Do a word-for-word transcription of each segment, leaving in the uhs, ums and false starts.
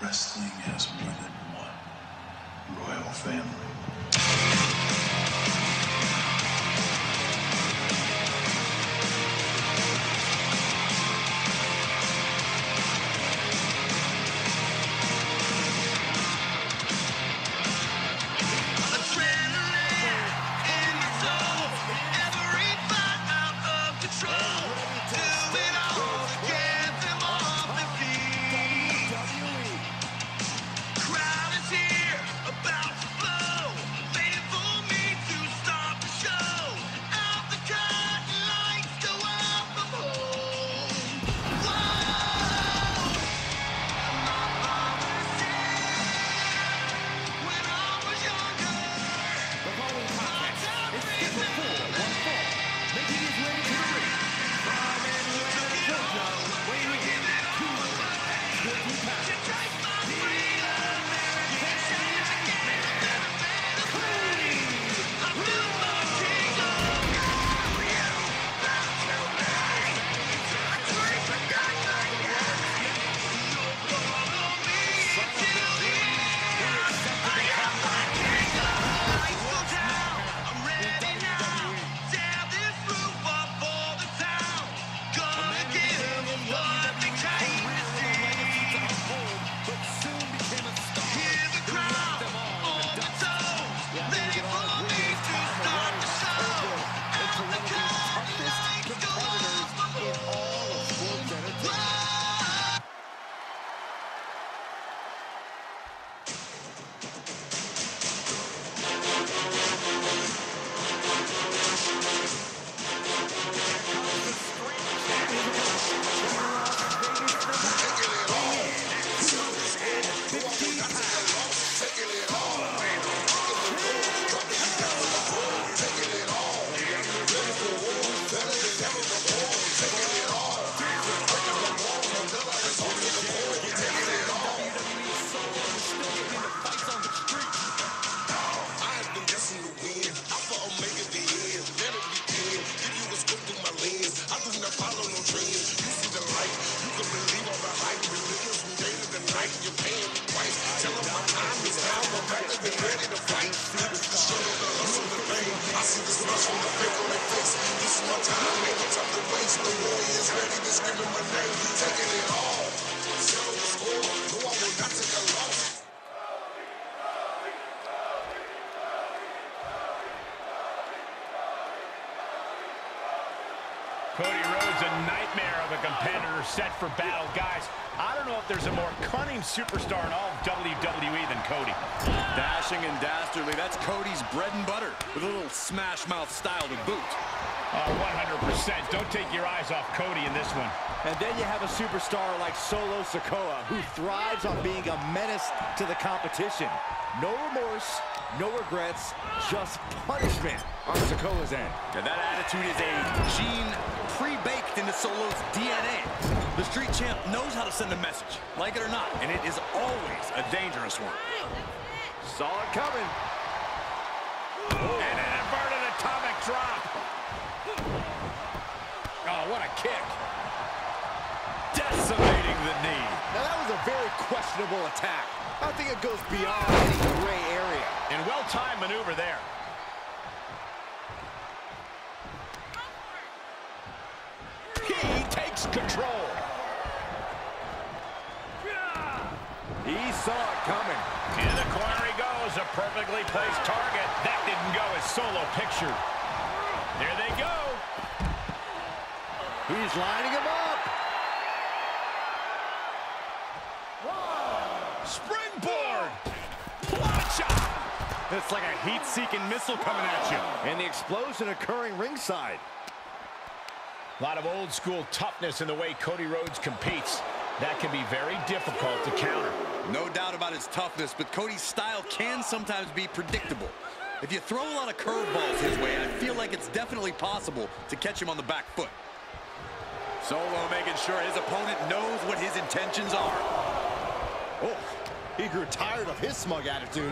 Wrestling has more than one royal family. Cody Rhodes, a nightmare of a competitor set for battle. Guys, I don't know if there's a more cunning superstar in all of W W E than Cody. Dashing and dastardly, that's Cody's bread and butter, with a little smash mouth style to boot. Oh, one hundred percent. Don't take your eyes off Cody in this one. And then you have a superstar like Solo Sikoa, who thrives on being a menace to the competition. No remorse, no regrets, just punishment on Sikoa's end. And that attitude is a gene pre-baked into Solo's D N A. The Street Champ knows how to send a message, like it or not, and it is always a dangerous one. Saw it coming. And an inverted atomic drop. Oh, what a kick. Decimating the knee. Now that was a very questionable attack. I think it goes beyond any gray area. And well-timed maneuver there. He takes control. He saw it coming. In the corner he goes, a perfectly placed target. That didn't go as Solo pictured. There they go. He's lining him up. Springboard. Plancha. It's like a heat-seeking missile coming at you. And the explosion occurring ringside. A lot of old-school toughness in the way Cody Rhodes competes. That can be very difficult to counter. No doubt about his toughness, but Cody's style can sometimes be predictable. If you throw a lot of curveballs his way, I feel like it's definitely possible to catch him on the back foot. Solo making sure his opponent knows what his intentions are. Oh, he grew tired of his smug attitude.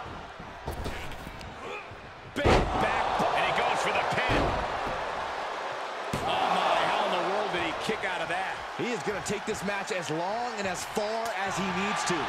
Big back, and he goes for the pin. Oh my, how in the world did he kick out of that? He is going to take this match as long and as far as he needs to.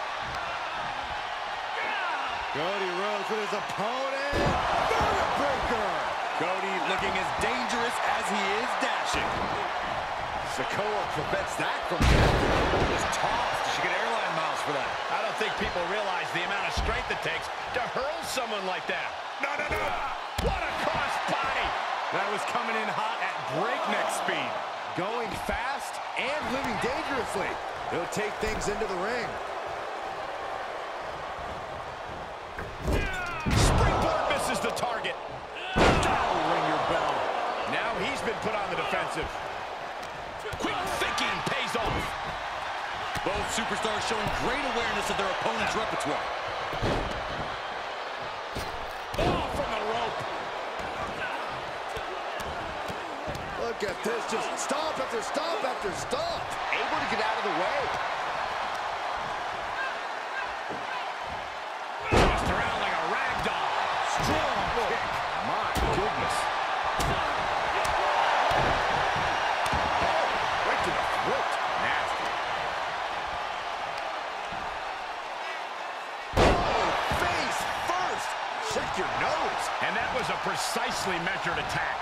Cody Rhodes with his opponent. Breaker. Cody looking as dangerous as he is dashing. Sikoa prevents that from happening. Just tossed. She get airline miles for that. I don't think people realize the amount of strength it takes to hurl someone like that. No, no, no. What a cross body. That was coming in hot at breakneck speed. Going fast and living dangerously. He'll take things into the ring. Springboard misses the target. Oh, ring your bell. Now he's been put on the defensive. Quick thinking pays off. Both superstars showing great awareness of their opponent's repertoire. Oh, from the rope. Look at this, just stop after stop after stop. Able to get out of the way. Tossed around like a rag doll. Strong kick. My goodness. Right to the throat. Nasty. Oh, face first. Check your nose. And that was a precisely measured attack.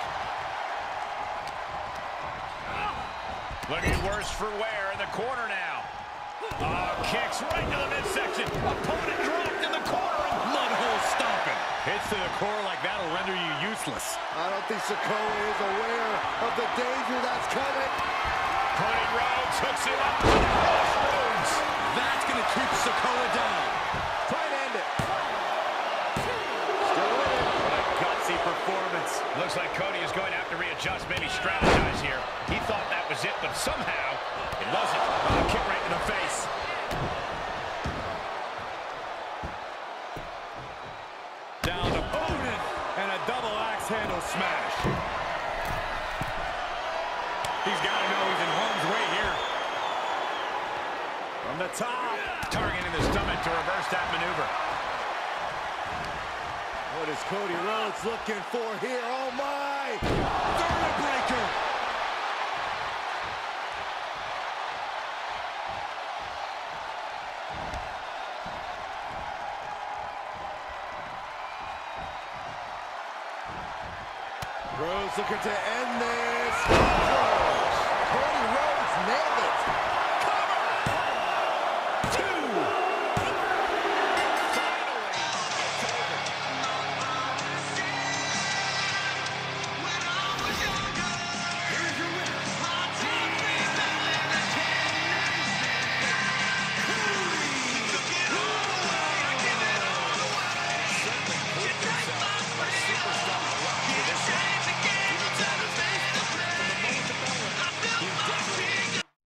Looking worse for wear in the corner now. Oh, kicks right to the midsection. Opponent dropped in the corner. Mudhole stomping. Hits to the core like that'll render you useless. I don't think Sikoa is aware of the danger that's coming. Cody Rhodes hooks him up. Crossroads. That's going to keep Sikoa down. Try and end it. Still in it. What a gutsy performance. Looks like Cody is going to have to readjust, maybe strategize here. He thought that was it, but somehow it wasn't. Oh, kick right in the face. Down to Odin and a double axe handle smash. He's got to know he's in harm's way here. From the top. Targeting the stomach to reverse that maneuver. What is Cody Rhodes looking for here? Oh, my! Vertebreaker! Rhodes looking to end this. Cody Rhodes nailed it.